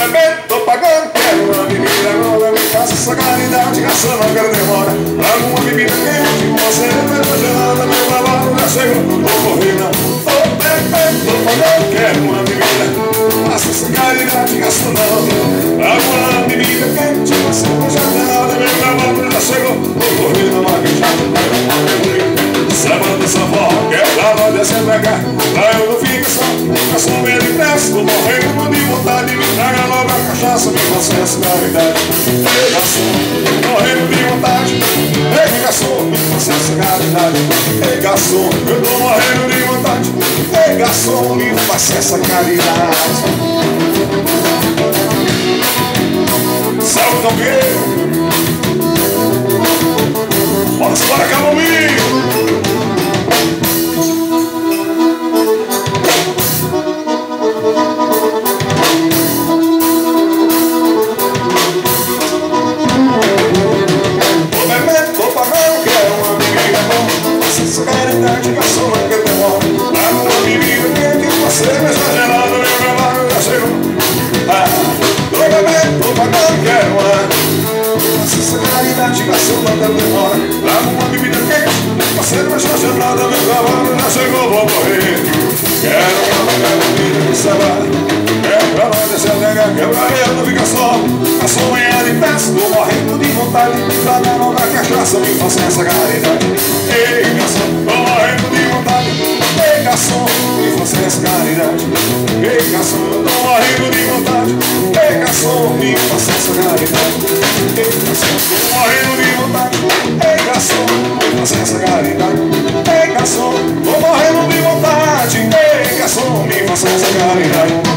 bebendo, tô pagando, quero uma bebida nova, me faça essa caridade, garçom, não quero demora. Trago uma bebida quente, uma cerveja gelada, meu cavalo já chegou, não vou correr não. Tô bebendo, tô pagando, quero uma bebida, faça essa caridade, garçom, não. Trago uma bebida quente, uma cerveja gelada, meu cavalo já chegou, vou correr na maquejada. Sábado, sambó, quero dar uma dessa pra cá, lá eu não fico só, eu sou meio depressa, tô morrendo de vontade, me traga logo a cachaça, me faça essa caridade. Ei, garçom, tô morrendo de vontade, ei, garçom, me faça essa caridade. Ei, garçom, eu tô morrendo de vontade, ei, garçom, me faça essa caridade. Salve, Calgueiro! Bora, Camominho! Garçom, não quero demora. Traga uma bebida quente, uma cerveja gelada, meu cavalo já chegou. Tô bebendo, tô pagando, quero uma sinceridade, garçom, não quero demora. Traga uma bebida quente, uma cerveja gelada, meu cavalo já chegou, vou morrer. Quero uma bebida de sabor, quero pra nós deixar negar, quebra não fica só. Garçom, é de peça, tô morrendo de vontade, tá na mão da cachaça, me faça essa caridade. Ei, garçom, tô morrendo de vontade, ei, garçom, me faça essa caridade. Ei, garçom, tô morrendo de vontade, ei, garçom, me faça essa caridade. Ei, garçom, tô morrendo de vontade, ei, garçom, me faça essa caridade. Ei, garçom, tô morrendo de vontade, ei, garçom, me faça essa caridade.